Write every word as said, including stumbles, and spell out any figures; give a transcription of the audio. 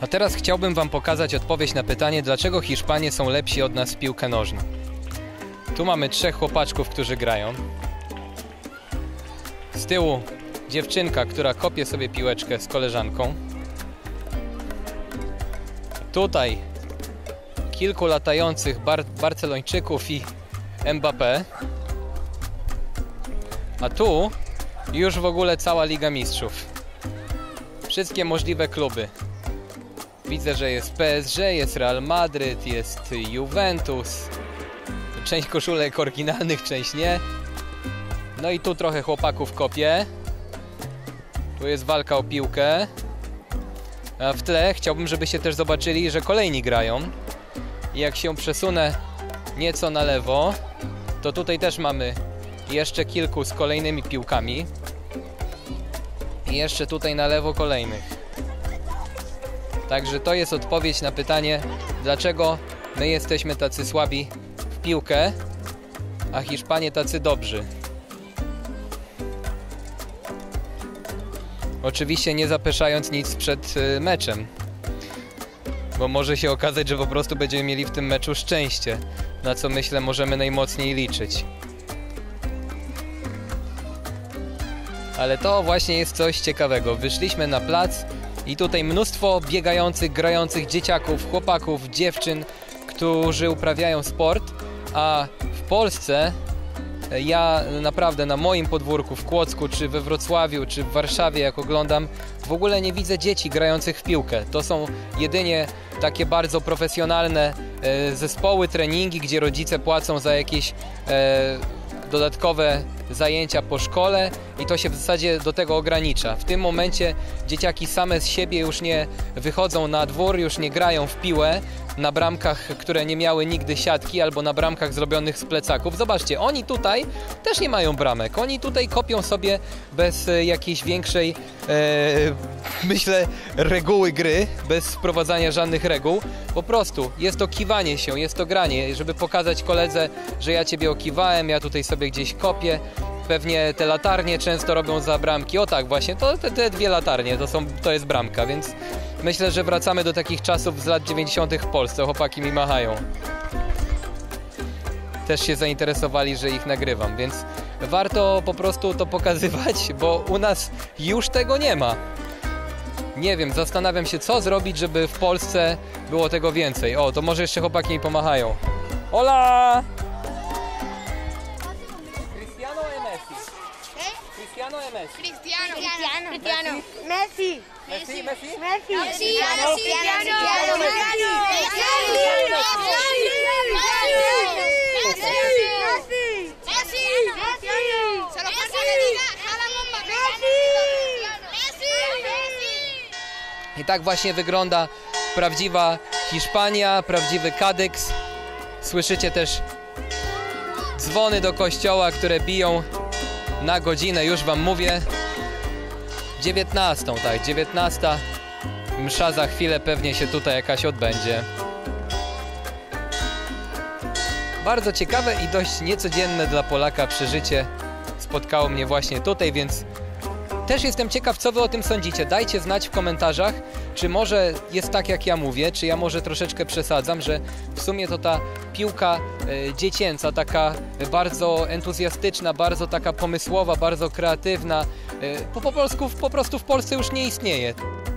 A teraz chciałbym wam pokazać odpowiedź na pytanie, dlaczego Hiszpanie są lepsi od nas w piłkę nożną. Tu mamy trzech chłopaczków, którzy grają. Z tyłu dziewczynka, która kopie sobie piłeczkę z koleżanką. Tutaj kilku latających bar Barcelończyków i Mbappé. A tu już w ogóle cała Liga Mistrzów. Wszystkie możliwe kluby. Widzę, że jest P S G, jest Real Madryt, jest Juventus. Część koszulek oryginalnych, część nie. No i tu trochę chłopaków kopie. Tu jest walka o piłkę. A w tle chciałbym, żebyście też zobaczyli, że kolejni grają. I jak się przesunę nieco na lewo, to tutaj też mamy jeszcze kilku z kolejnymi piłkami. I jeszcze tutaj na lewo kolejnych. Także to jest odpowiedź na pytanie, dlaczego my jesteśmy tacy słabi w piłkę, a Hiszpanie tacy dobrzy. Oczywiście nie zapeszając nic przed meczem, bo może się okazać, że po prostu będziemy mieli w tym meczu szczęście, na co myślę możemy najmocniej liczyć. Ale to właśnie jest coś ciekawego. Wyszliśmy na plac i tutaj mnóstwo biegających, grających dzieciaków, chłopaków, dziewczyn, którzy uprawiają sport, a w Polsce ja naprawdę na moim podwórku w Kłodzku, czy we Wrocławiu, czy w Warszawie, jak oglądam, w ogóle nie widzę dzieci grających w piłkę. To są jedynie takie bardzo profesjonalne e, zespoły, treningi, gdzie rodzice płacą za jakieś e, dodatkowe zajęcia po szkole i to się w zasadzie do tego ogranicza. W tym momencie dzieciaki same z siebie już nie wychodzą na dwór, już nie grają w piłę na bramkach, które nie miały nigdy siatki, albo na bramkach zrobionych z plecaków. Zobaczcie, oni tutaj też nie mają bramek. Oni tutaj kopią sobie bez jakiejś większej, e, myślę, reguły gry, bez wprowadzania żadnych reguł. Po prostu jest to kiwanie się, jest to granie, żeby pokazać koledze, że ja ciebie okiwałem, ja tutaj sobie gdzieś kopię. Pewnie te latarnie często robią za bramki. O tak, właśnie, to te, te dwie latarnie, to, są, to jest bramka, więc myślę, że wracamy do takich czasów z lat dziewięćdziesiątych w Polsce. Chłopaki mi machają. Też się zainteresowali, że ich nagrywam, więc warto po prostu to pokazywać, bo u nas już tego nie ma. Nie wiem, zastanawiam się, co zrobić, żeby w Polsce było tego więcej. O, to może jeszcze chłopaki mi pomachają. Hola! Cristiano e Messi? Cristiano e Messi? Cristiano. Cristiano. Cristiano. Messi. Messi, Messi? Messi. Cristiano. Cristiano. Se lo porta de liga, jala bomba. I tak właśnie wygląda prawdziwa Hiszpania, prawdziwy Kadyks. Słyszycie też dzwony do kościoła, które biją na godzinę, już wam mówię. dziewiętnastą, tak, dziewiętnasta. Msza za chwilę pewnie się tutaj jakaś odbędzie. Bardzo ciekawe i dość niecodzienne dla Polaka przeżycie spotkało mnie właśnie tutaj, więc też jestem ciekaw, co wy o tym sądzicie. Dajcie znać w komentarzach, czy może jest tak, jak ja mówię, czy ja może troszeczkę przesadzam, że w sumie to ta piłka e, dziecięca, taka bardzo entuzjastyczna, bardzo taka pomysłowa, bardzo kreatywna, e, po, po, polsku, po prostu w Polsce już nie istnieje.